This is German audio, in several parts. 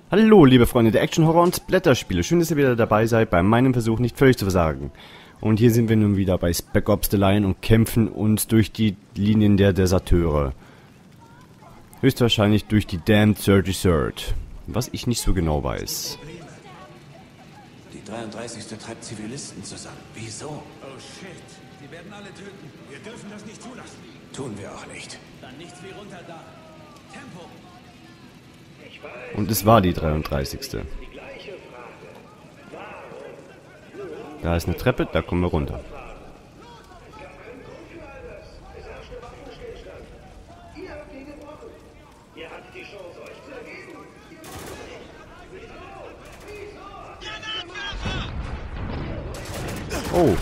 Hallo, liebe Freunde der Action, Horror und Blätterspiele. Schön, dass ihr wieder dabei seid bei meinem Versuch, nicht völlig zu versagen. Und hier sind wir nun wieder bei Spec Ops The Line und kämpfen uns durch die Linien der Deserteure. Höchstwahrscheinlich durch die Damned 33rd. Was ich nicht so genau weiß. Die 33. treibt Zivilisten zusammen. Wieso? Oh shit. Die werden alle töten. Wir dürfen das nicht zulassen. Tun wir auch nicht. Dann nichts wie runter da. Tempo. Und es war die 33. Da ist eine Treppe, da kommen wir runter. Oh.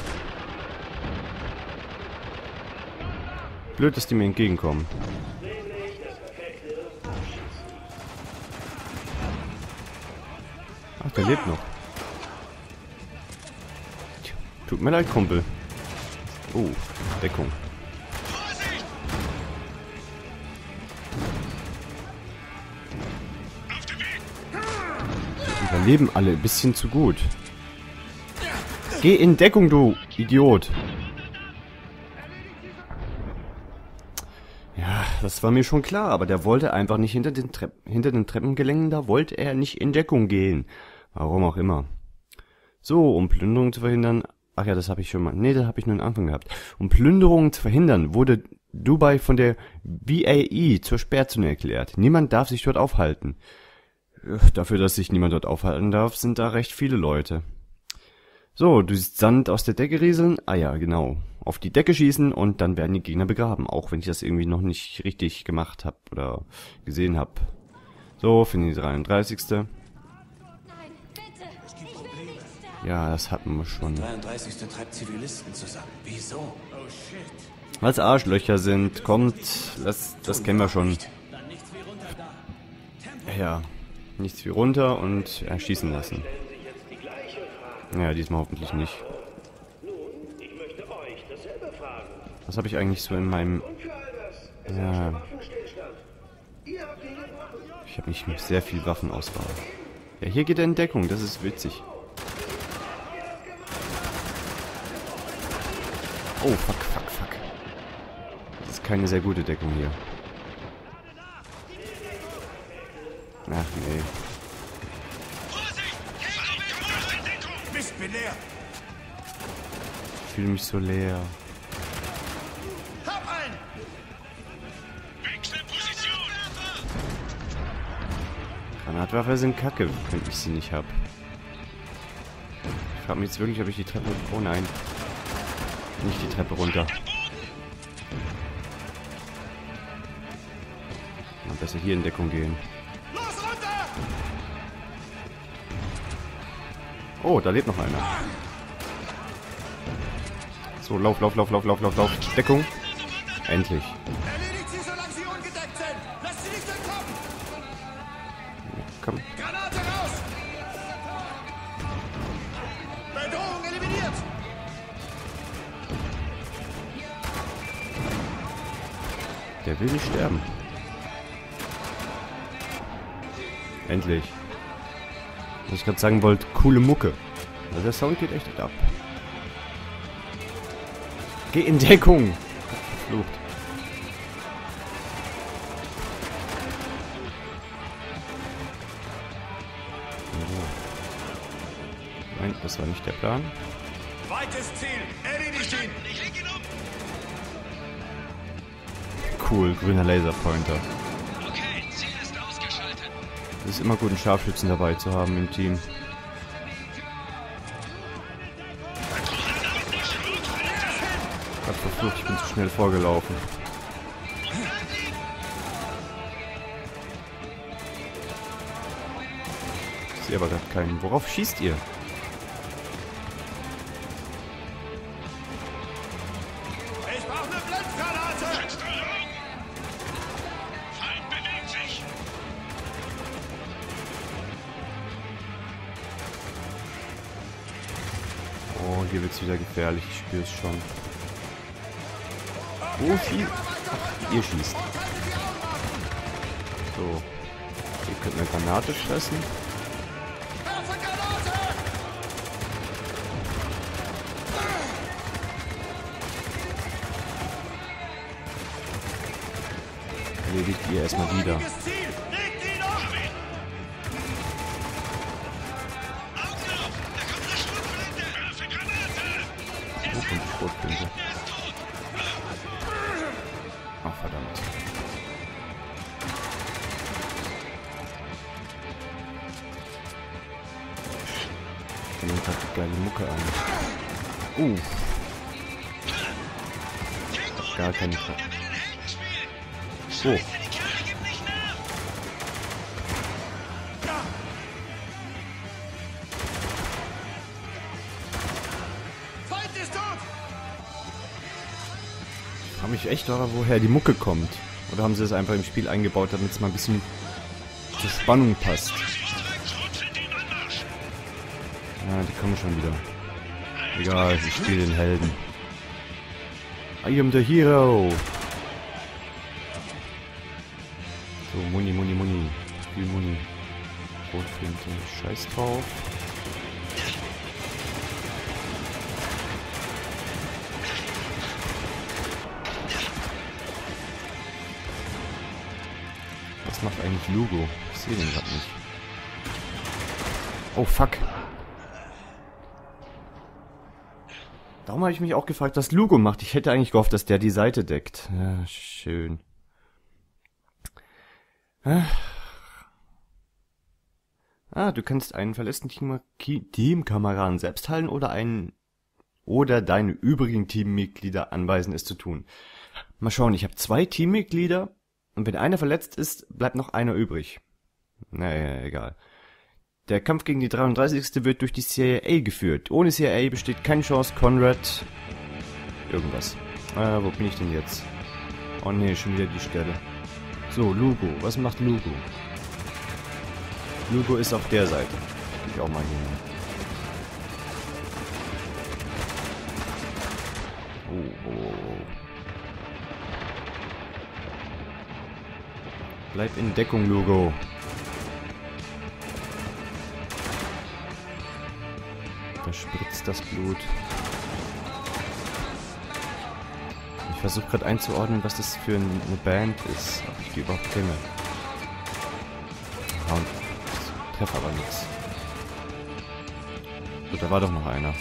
Blöd, dass die mir entgegenkommen. Ach, der lebt noch. Tut mir leid, Kumpel. Oh, Deckung. Die überleben alle ein bisschen zu gut. Geh in Deckung, du Idiot. Ja, das war mir schon klar, aber der wollte einfach nicht hinter den Treppengelängen, da wollte er nicht in Deckung gehen. Warum auch immer. So, um Plünderungen zu verhindern... Ach ja, das habe ich schon mal... Nee, das habe ich nur am Anfang gehabt. Um Plünderungen zu verhindern, wurde Dubai von der BAE zur Sperrzone erklärt. Niemand darf sich dort aufhalten. Dafür, dass sich niemand dort aufhalten darf, sind da recht viele Leute. So, du siehst Sand aus der Decke rieseln. Ah ja, genau. Auf die Decke schießen und dann werden die Gegner begraben. Auch wenn ich das irgendwie noch nicht richtig gemacht habe oder gesehen habe. So, finde die 33. Ja, das hatten wir schon. Die 33. treibt Zivilisten zusammen. Wieso? Oh shit. Weil's Arschlöcher sind, kommt, das kennen wir schon. Dann nichts wie runter da. Tempo. Ja, nichts wie runter und erschießen lassen. Ja, diesmal hoffentlich nicht. Was habe ich eigentlich so in meinem... Ja... Ich habe nicht sehr viel Waffenauswahl. Ja, hier geht er in Deckung, das ist witzig. Oh, fuck. Das ist keine sehr gute Deckung hier. Ach nee. Mist, bin leer. Ich fühle mich so leer. Hab einen. Granatwerfer sind kacke, wenn ich sie nicht hab. Ich frage mich jetzt wirklich, ob ich die Treppe... Oh nein. Nicht die Treppe runter. Mal besser hier in Deckung gehen. Los, runter. Oh, da lebt noch einer. So, lauf. Deckung. Endlich. Erledigt sie, solange sie ungedeckt sind. Lasst sie nicht entkommen. Komm. Granate raus. Bedrohung eliminiert. Der will nicht sterben. Endlich. Was ich gerade sagen wollte, coole Mucke. Also der Sound geht echt ab. Geh in Deckung! Verflucht. Nein, das war nicht der Plan. Weites Ziel. Erledigt ihn. Cool, grüner Laserpointer. Okay, Ziel ist ausgeschaltet. Es ist immer gut, einen Scharfschützen dabei zu haben im Team. Gott verflucht, ich bin zu schnell vorgelaufen. Ich sehe aber gerade keinen. Worauf schießt ihr? Ich brauche eine Blendgranate. Feind bewegt sich. Oh, hier wird's wieder gefährlich. Ich spüre es schon. Wo schießt? Ach, ihr schießt. So. Ihr könnte eine Granate fressen. Erledigt ihr erstmal wieder. Wo kommt die Schrotflinte? Ach, verdammt. Ich nehme gerade die geile Mucke an. Gar keine Frage. Oh. Ich frage mich echt, woher die Mucke kommt. Oder haben sie es einfach im Spiel eingebaut, damit es mal ein bisschen zur Spannung passt. Ja, die kommen schon wieder. Egal, ich spiele den Helden. I am the hero. So, Muni. Viel Muni. Rotflinte. Scheiß drauf. Was macht eigentlich Lugo? Ich sehe den gerade nicht. Oh, fuck. Darum habe ich mich auch gefragt, was Lugo macht. Ich hätte eigentlich gehofft, dass der die Seite deckt. Ja, schön. Du kannst einen verletzten Teamkameraden selbst heilen oder deine übrigen Teammitglieder anweisen, es zu tun. Mal schauen, ich habe 2 Teammitglieder und wenn einer verletzt ist, bleibt noch einer übrig. Naja, egal. Der Kampf gegen die 33. wird durch die CIA geführt. Ohne CIA besteht keine Chance, Conrad... Irgendwas. Wo bin ich denn jetzt? Oh ne, schon wieder die Stelle. So, Lugo. Was macht Lugo? Lugo ist auf der Seite. Ich auch mal hin. Oh. Bleib in Deckung, Lugo. Da spritzt das Blut. Ich versuche gerade einzuordnen, was das für eine Band ist, ob ich die überhaupt kenne. Ja, und ich treffe aber nichts. So, da war doch noch einer.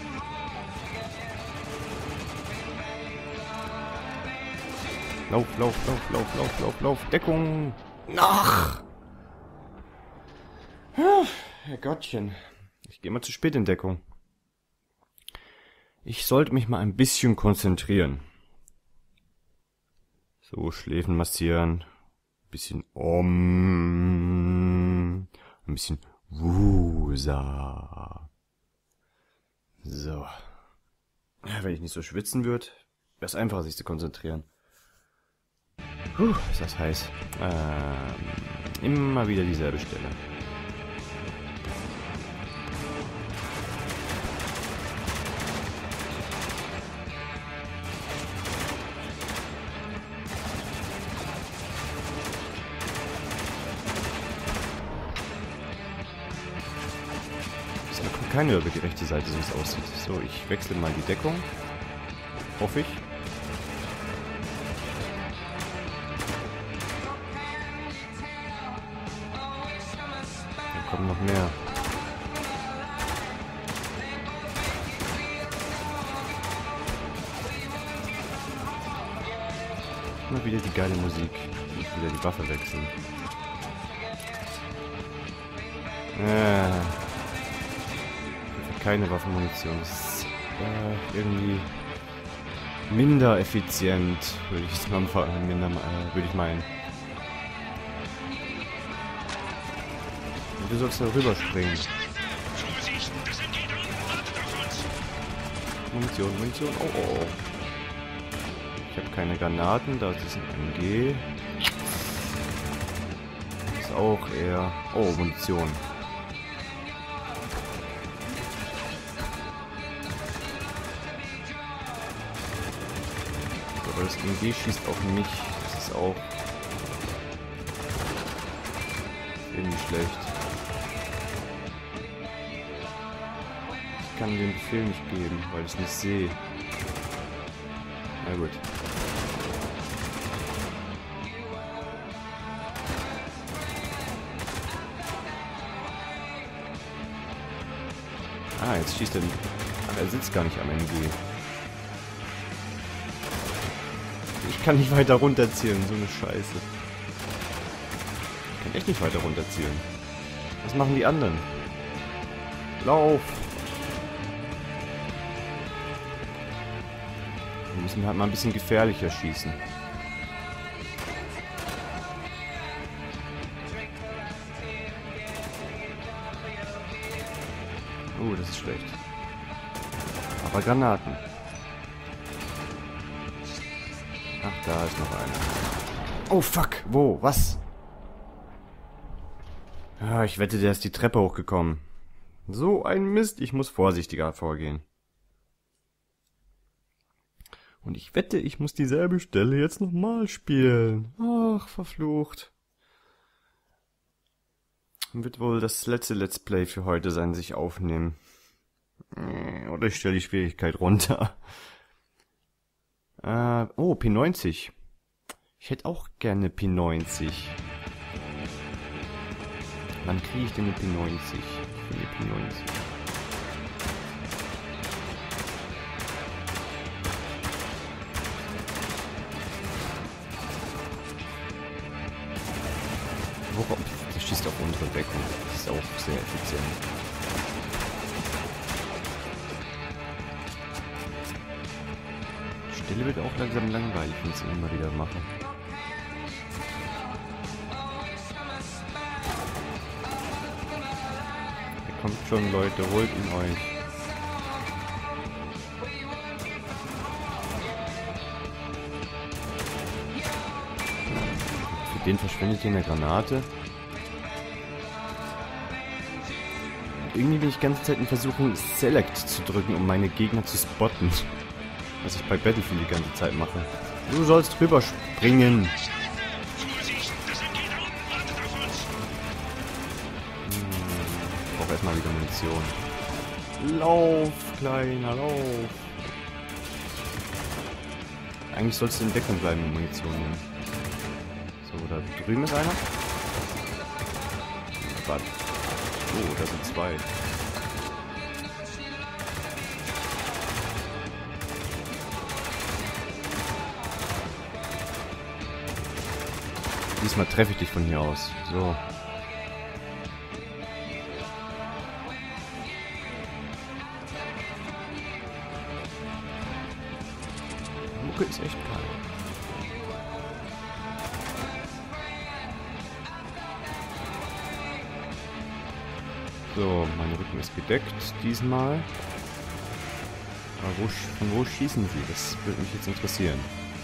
Lauf. Deckung! Ach! Herrgottchen. Ich gehe mal zu spät in Deckung. Ich sollte mich mal ein bisschen konzentrieren. So, Schläfen massieren. Ein bisschen ein bisschen Wusa. So. Ja, wenn ich nicht so schwitzen würde, wäre es einfacher, sich zu konzentrieren. Ist das heiß. Immer wieder dieselbe Stelle. Keine über die rechte Seite, so wie es aussieht. So, ich wechsle mal die Deckung. Hoffe ich. Da kommen noch mehr. Immer wieder die geile Musik. Ich muss wieder die Waffe wechseln. Keine Waffenmunition. Das ist irgendwie minder effizient, würde ich meinen. Und du sollst da rüberspringen. Munition. Oh. Ich habe keine Granaten, da ist ein MG. Ist auch eher... Oh, Munition. Aber das MG schießt auf mich. Das ist auch Irgendwie schlecht. Ich kann den Befehl nicht geben, weil ich es nicht sehe. Na gut. Ah, jetzt schießt er. Ach, er sitzt gar nicht am MG. Ich kann nicht weiter runterzielen, so eine Scheiße. Ich kann echt nicht weiter runterzielen. Was machen die anderen? Lauf! Wir müssen halt mal ein bisschen gefährlicher schießen. Oh, das ist schlecht. Aber Granaten. Ach, da ist noch einer. Oh, fuck. Wo? Was? Ah, ich wette, der ist die Treppe hochgekommen. So ein Mist. Ich muss vorsichtiger vorgehen. Und ich wette, ich muss dieselbe Stelle jetzt nochmal spielen. Ach, verflucht. Wird wohl das letzte Let's Play für heute sein, sich aufnehmen. Oder ich stelle die Schwierigkeit runter. Oh, P90. Ich hätte auch gerne P90. Wann kriege ich denn eine P90? Ich will eine P90. Worauf? Der schießt auf unsere Deckung. Das ist auch sehr effizient. Die Stelle wird auch langsam langweilig, wenn ich es immer wieder mache. Hier kommt schon, Leute, holt ihn euch. Den verschwendet ihr eine Granate. Irgendwie bin ich die ganze Zeit in Versuchung, Select zu drücken, um meine Gegner zu spotten. Was ich bei Battlefield die ganze Zeit mache. Du sollst drüber springen. Ich brauche erstmal wieder Munition. Lauf, Kleiner, lauf. Eigentlich sollst du in Deckung bleiben und Munition nehmen. So, da drüben ist einer. Warte. Oh, da sind zwei. Diesmal treffe ich dich von hier aus. So. Mucke ist echt geil. So, mein Rücken ist gedeckt diesmal. Aber von wo schießen sie? Das würde mich jetzt interessieren.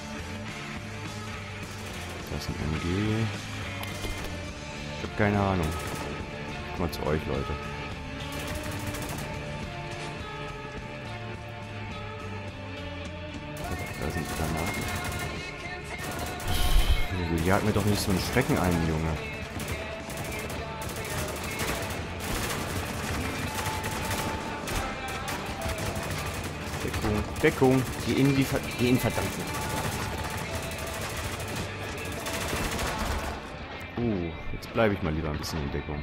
Das ist ein MG. Ich habe keine Ahnung. Guck mal zu euch, Leute. Da sind Granaten. Jagt mir doch nicht so einen Schrecken ein, Junge. Deckung. Geh in verdammte. Jetzt bleibe ich mal lieber ein bisschen in Deckung.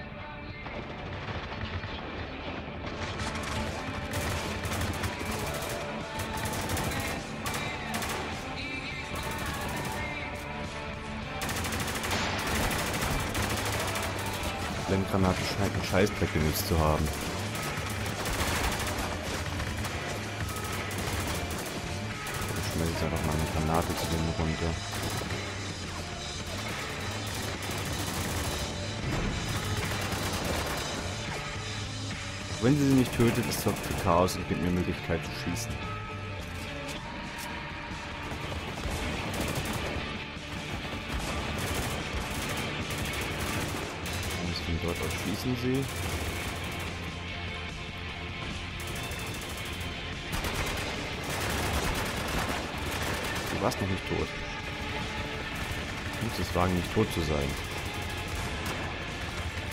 Blendgranate scheint einen Scheißdreck genutzt zu haben. Schmeiß jetzt einfach mal eine Granate zu denen runter. Wenn sie nicht tötet, ist doch für Chaos und gibt mir Möglichkeit zu schießen. Und von dort aus schießen sie. Du warst noch nicht tot. Du musst es wagen, nicht tot zu sein.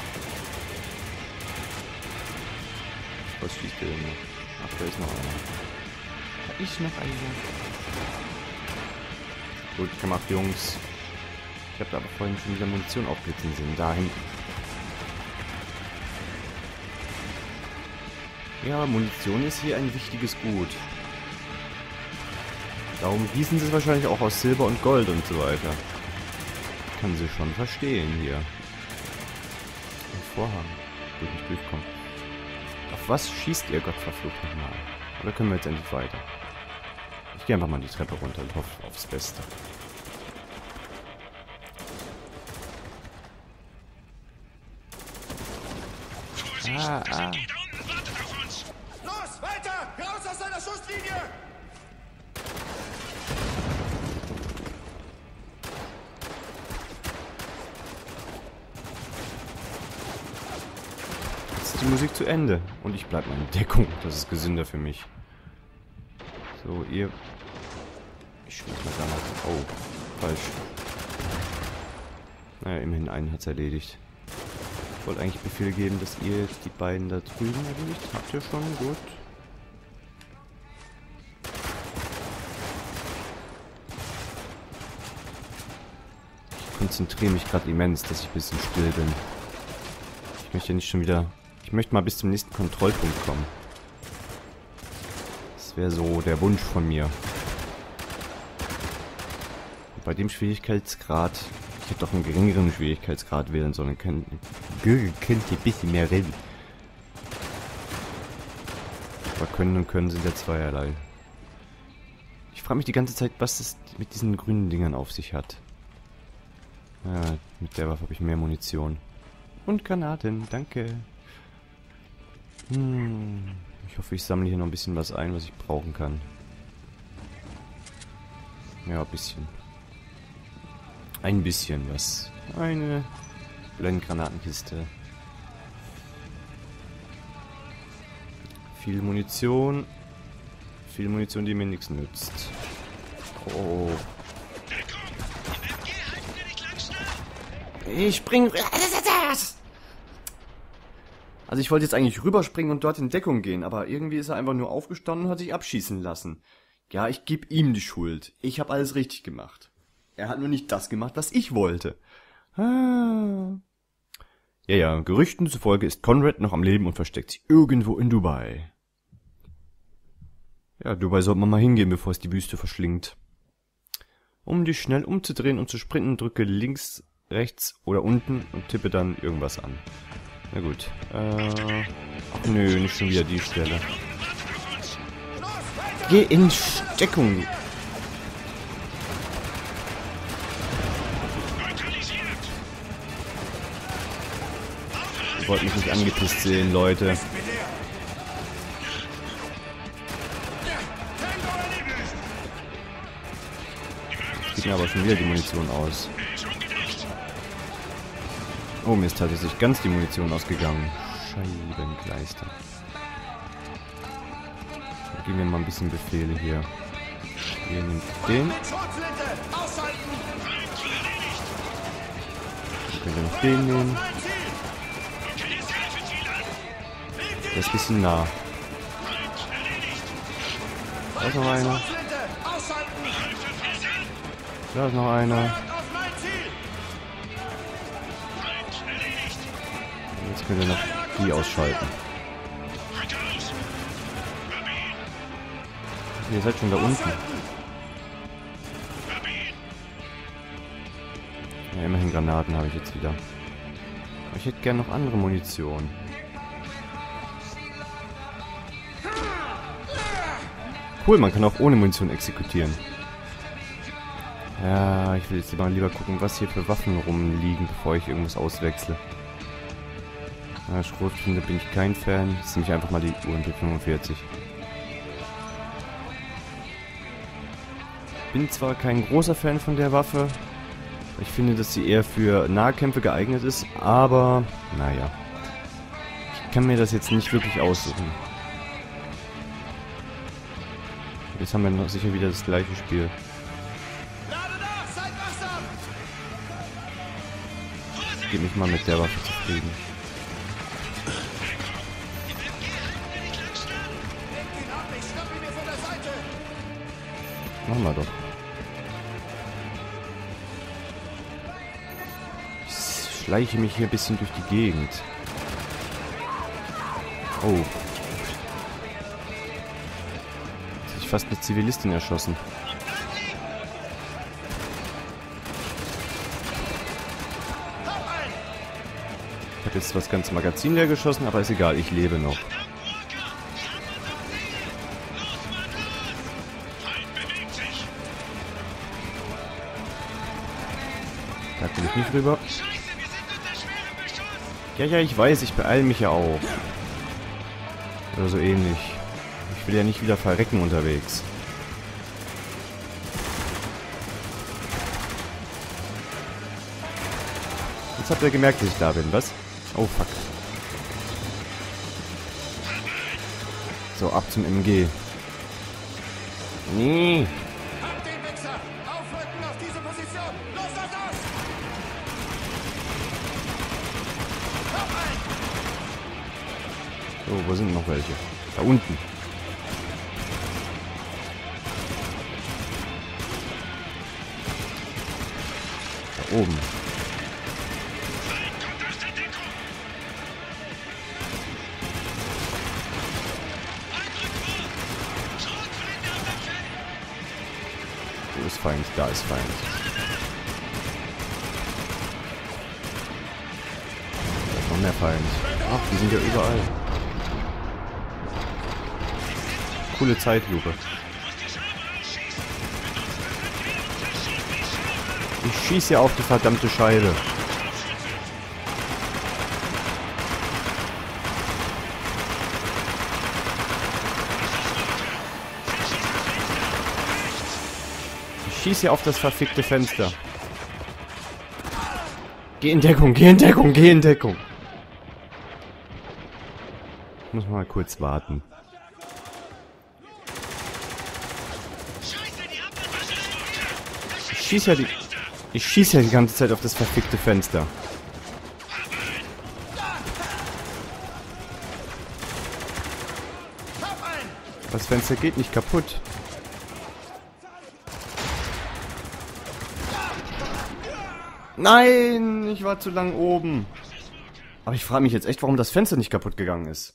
Was schießt der denn noch? Ach, da ist noch einer. Da ist noch einer. Gut gemacht, Jungs. Ich habe da aber vorhin schon wieder Munition aufblitzen sehen. Da hinten. Ja, Munition ist hier ein wichtiges Gut. Darum gießen sie es wahrscheinlich auch aus Silber und Gold und so weiter. Kann sie schon verstehen hier. Ein Vorhang. Wo ich nicht durchkomme. Auf was schießt ihr Gott verflucht nochmal? Oder können wir jetzt endlich weiter? Ich gehe einfach mal die Treppe runter und hoffe aufs Beste. Vorsicht, das sind die da unten, wartet auf uns! Los, weiter! Raus aus seiner Schusslinie! Jetzt ist die Musik zu Ende. Und ich bleibe mal in Deckung. Das ist gesünder für mich. So, ihr... Ich schieße mal da mal... Oh, falsch. Naja, immerhin einen hat's erledigt. Ich wollte eigentlich Befehl geben, dass ihr die beiden da drüben erledigt. Habt ihr schon? Gut. Ich konzentriere mich gerade immens, dass ich ein bisschen still bin. Ich möchte ja nicht schon wieder... Ich möchte mal bis zum nächsten Kontrollpunkt kommen. Das wäre so der Wunsch von mir. Und bei dem Schwierigkeitsgrad... Ich hätte doch einen geringeren Schwierigkeitsgrad wählen sollen. Könnte ein bisschen mehr reden. Aber können und können sind ja zweierlei. Ich frage mich die ganze Zeit, was es mit diesen grünen Dingern auf sich hat. Ja, mit der Waffe habe ich mehr Munition. Und Granaten, danke. Ich hoffe, ich sammle hier noch ein bisschen was ein, was ich brauchen kann. Ja, ein bisschen. Ein bisschen was. Eine Blendgranatenkiste. Viel Munition. Viel Munition, die mir nichts nützt. Oh. Ich spring... Also ich wollte jetzt eigentlich rüberspringen und dort in Deckung gehen, aber irgendwie ist er einfach nur aufgestanden und hat sich abschießen lassen. Ja, ich gebe ihm die Schuld. Ich habe alles richtig gemacht. Er hat nur nicht das gemacht, was ich wollte. Ah. Ja, Gerüchten zufolge ist Conrad noch am Leben und versteckt sich irgendwo in Dubai. Ja, Dubai sollte man mal hingehen, bevor es die Wüste verschlingt. Um dich schnell umzudrehen und zu sprinten, drücke links, rechts oder unten und tippe dann irgendwas an. Na gut. Ach nö, nicht schon wieder die Stelle. Geh in Steckung. Ihr wollt mich nicht angepisst sehen, Leute. Geht mir aber schon wieder die Munition aus. Oh, mir ist tatsächlich ganz die Munition ausgegangen. Scheibenkleister. Dann geben wir mal ein bisschen Befehle hier. Ihr nehmt den. Dann können wir noch den nehmen. Der ist ein bisschen nah. Da ist noch einer. Da ist noch einer. Und jetzt können wir noch die ausschalten. Ihr seid schon da unten. Ja, immerhin Granaten habe ich jetzt wieder. Aber ich hätte gerne noch andere Munition. Cool, man kann auch ohne Munition exekutieren. Ja, ich will jetzt lieber gucken, was hier für Waffen rumliegen, bevor ich irgendwas auswechsle. Ja, Schrotflinte bin ich kein Fan. Das ist nämlich einfach mal die UMP 45. Bin zwar kein großer Fan von der Waffe. Ich finde, dass sie eher für Nahkämpfe geeignet ist, aber naja. Ich kann mir das jetzt nicht wirklich aussuchen. Jetzt haben wir noch sicher wieder das gleiche Spiel. Ich gebe mich mal mit der Waffe zufrieden. Machen wir doch. Ich schleiche mich hier ein bisschen durch die Gegend. Oh. Jetzt hätte ich fast eine Zivilistin erschossen. Ich habe jetzt das ganze Magazin leer geschossen, aber ist egal, ich lebe noch. Da bin ich nicht rüber. Ja, ich weiß, ich beeile mich ja auch. Oder so ähnlich. Ich will ja nicht wieder verrecken unterwegs. Jetzt habt ihr gemerkt, dass ich da bin, was? Oh, fuck. So, ab zum MG. Nee. Habt den Wichser! Aufrücken auf diese Position! Los, los, los! Hab einen! So, wo sind noch welche? Da unten. Da oben. Wo ist Feind? Da ist Feind. Da ist noch mehr Feind. Ach, die sind ja überall. Coole Zeitlupe. Ich schieße ja auf die verdammte Scheibe. Ich schieße ja auf das verfickte Fenster. Geh in Deckung, geh in Deckung, geh in Deckung. Ich muss mal kurz warten. Ich schieße ja die ganze Zeit auf das verfickte Fenster. Das Fenster geht nicht kaputt. Nein, ich war zu lang oben. Aber ich frage mich jetzt echt, warum das Fenster nicht kaputt gegangen ist.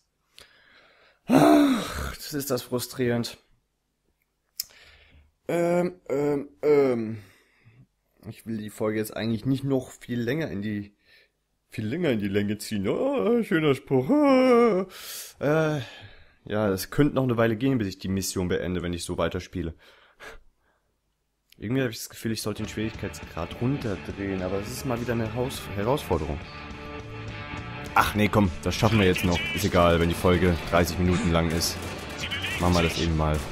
Ach, das ist das frustrierend. Ich will die Folge jetzt eigentlich nicht noch viel länger in die Länge ziehen. Oh, schöner Spruch. Ja, das könnte noch eine Weile gehen, bis ich die Mission beende, wenn ich so weiterspiele. Irgendwie habe ich das Gefühl, ich sollte den Schwierigkeitsgrad runterdrehen, aber das ist mal wieder eine Herausforderung. Ach nee, komm, das schaffen wir jetzt noch. Ist egal, wenn die Folge 30 Minuten lang ist. Machen wir das eben mal.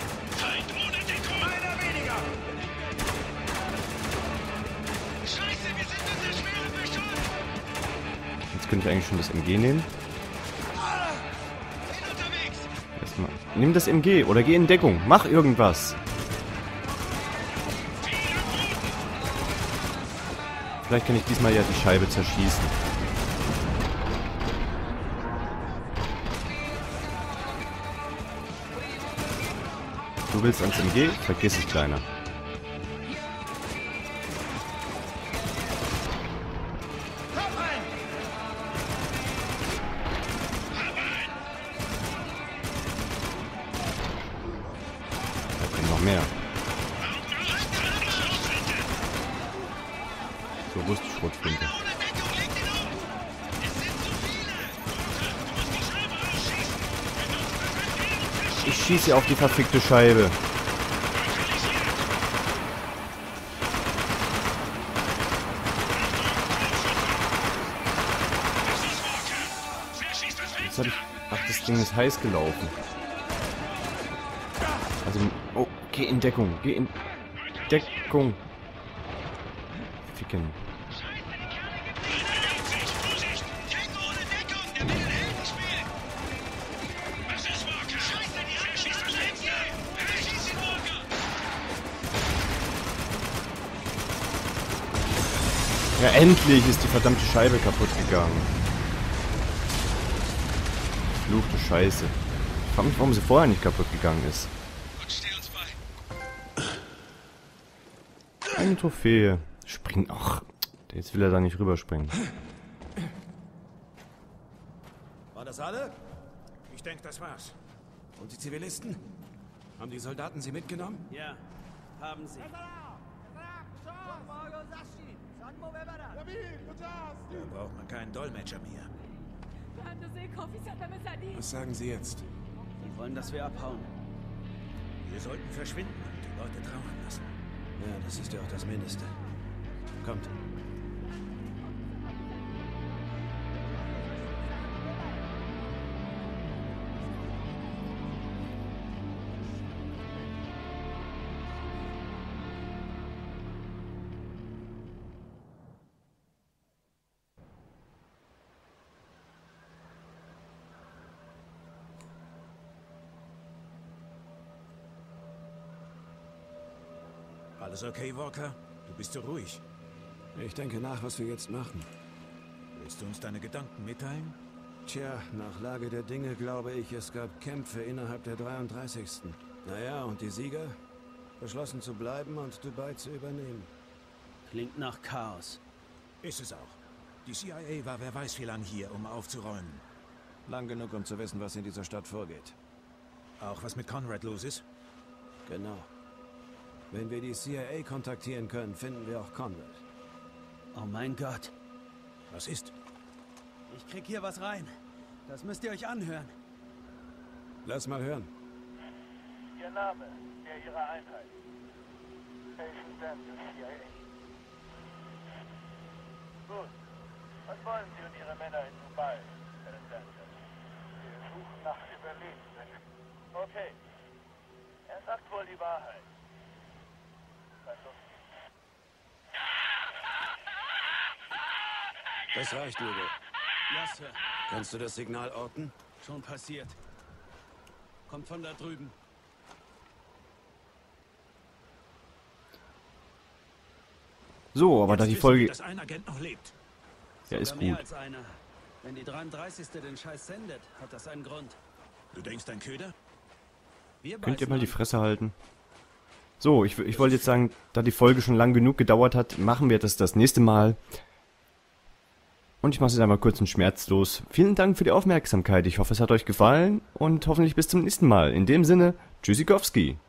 Jetzt könnte ich eigentlich schon das MG nehmen. Erstmal. Nimm das MG oder geh in Deckung. Mach irgendwas. Vielleicht kann ich diesmal ja die Scheibe zerschießen. Du willst ans MG? Vergiss es, Kleiner. Da kommen noch mehr. So, wo ist die Schrotflinte? Ich schieße auf die verfickte Scheibe. Jetzt hab ich... Ach, das Ding ist heiß gelaufen. Also... Oh, geh in Deckung. Geh in... Deckung. Ficken. Ja, endlich ist die verdammte Scheibe kaputt gegangen. Fluchte Scheiße. Ich frage mich, warum sie vorher nicht kaputt gegangen ist. Gott steh uns bei. eine Trophäe. Spring. Ach, jetzt will er da nicht rüberspringen. War das alle? Ich denke, das war's. Und die Zivilisten? Haben die Soldaten sie mitgenommen? Ja, haben sie. Da braucht man keinen Dolmetscher mehr. Was sagen Sie jetzt? Sie wollen, dass wir abhauen. Wir sollten verschwinden und die Leute trauern lassen. Ja, das ist ja auch das Mindeste. Kommt. Alles okay, Walker? Du bist so ruhig. Ich denke nach, was wir jetzt machen. Willst du uns deine Gedanken mitteilen? Tja, nach Lage der Dinge glaube ich, es gab Kämpfe innerhalb der 33. Naja, und die Sieger beschlossen zu bleiben und Dubai zu übernehmen. Klingt nach Chaos. Ist es auch. Die CIA war wer weiß wie lang hier, um aufzuräumen. Lang genug, um zu wissen, was in dieser Stadt vorgeht. Auch was mit Conrad los ist? Genau. Wenn wir die CIA kontaktieren können, finden wir auch Conrad. Oh mein Gott. Was ist? Ich krieg hier was rein. Das müsst ihr euch anhören. Lass mal hören. Ihr Name, der Ihrer Einheit. Agent Daniel, CIA. Gut. Was wollen Sie und Ihre Männer in Dubai, Herr Daniel? Wir suchen nach Überlebenden. Okay. Er sagt wohl die Wahrheit. Also, Das reicht, Hugo. Ja, Sir. Kannst du das Signal orten? Schon passiert. Kommt von da drüben. So, aber da Jetzt die wissen Folge... wir, dass ein Agent noch lebt. Ja, ist Sogar mehr gut. als einer. Wenn die 33. den Scheiß sendet, hat das einen Grund. Du denkst, ein Köder? Wir Könnt ihr beißen mal die an. Fresse halten? So, ich wollte jetzt sagen, da die Folge schon lang genug gedauert hat, machen wir das nächste Mal. Und ich mache es jetzt einmal kurz und schmerzlos. Vielen Dank für die Aufmerksamkeit. Ich hoffe, es hat euch gefallen und hoffentlich bis zum nächsten Mal. In dem Sinne, Tschüssikowski.